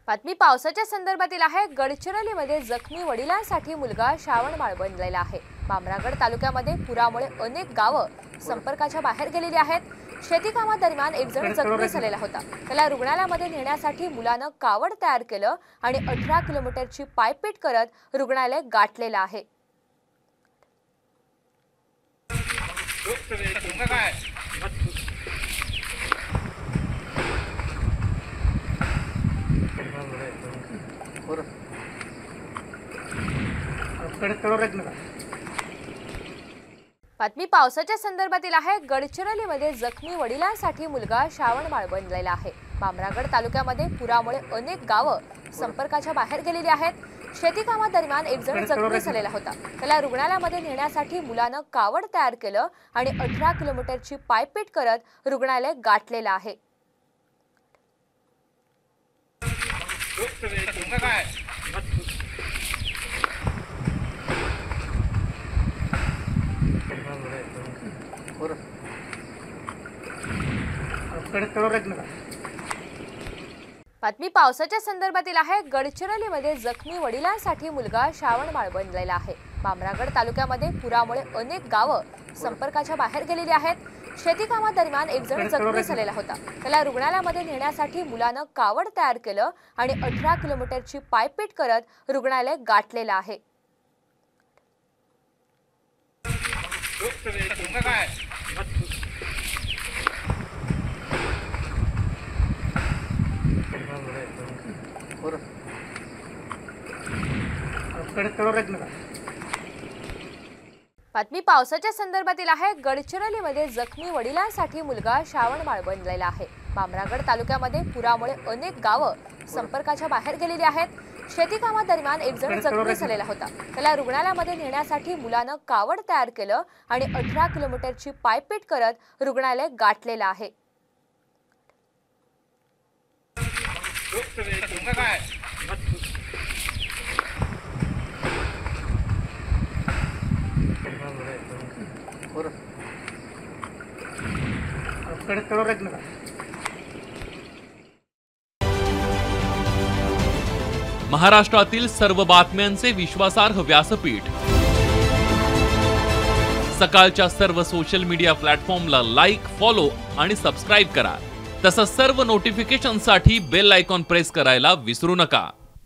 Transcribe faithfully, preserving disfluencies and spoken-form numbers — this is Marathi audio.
बातमी पावसाच्या संदर्भातील आहे। गडचिरोलीमध्ये जखमी वडिलांसाठी मुलगा श्रावणबाळ बनलेला आहे। भामरागड तालुक्यामध्ये पुरामुळे अनेक गावं संपर्काच्या बाहेर गेलेली आहेत। शेती कामादरम्यान एक जण जखमी झालेला होता। त्याला रुग्णालयामध्ये नेण्यासाठी मुलानं कावड तयार केलं आणि अठरा किलोमीटरची पायपीट करत रुग्णालय गाठलेलं आहे। बातमी पावसाच्या संदर्भातील आहे। गडचिरोलीमध्ये जखमी वडिलांसाठी मुलगा श्रावणबाळ बनलेला आहे। भामरागड तालुक्यामध्ये पुरामुळे अनेक गावं संपर्काच्या बाहेर गेलेली आहेत। शेती कामादरम्यान एक जण जखमी झालेला होता। त्याला रुग्णालयामध्ये नेण्यासाठी मुलानं कावड तयार केलं आणि अठरा किलोमीटरची पायपीट करत रुग्णालय गाठलेलं आहे। बातमी पावसाच्या संदर्भातील आहे। गडचिरोलीमध्ये जखमी वडिलांसाठी मुलगा श्रावणबाळ बनलेला आहे। भामरागड तालुक्यामध्ये पुरामुळे अनेक गावं संपर्काच्या बाहेर गेलेली आहेत। शेती कामादरम्यान एक जण जखमी झालेला होता। त्याला रुग्णालयामध्ये नेण्यासाठी मुलानं कावड तयार केलं आणि अठरा किलोमीटरची पायपीट करत रुग्णालय गाठलेलं आहे। बातमी पावसाच्या संदर्भातील आहे। गडचिरोलीमध्ये जखमी वडिलांसाठी मुलगा श्रावणबाळ बनलेला आहे। भामरागड तालुक्यामध्ये पुरामुळे अनेक गावं संपर्काच्या बाहेर गेलेली आहेत। शेती कामादरम्यान एक जण जखमी झालेला होता। त्याला रुग्णालयामध्ये नेण्यासाठी मुलानं कावड तयार केलं आणि अठरा किलोमीटरची पायपीट करत रुग्णालय गाठलेलं आहे। महाराष्ट्रातील सर्व बातम्यांचे विश्वासार्ह व्यासपीठ सकाळच्या सर्व सोशल मीडिया प्लॅटफॉर्मला लाईक, फॉलो आणि सबस्क्राईब करा। तसंच सर्व नोटिफिकेशनसाठी बेल आयकॉन प्रेस करायला विसरू नका।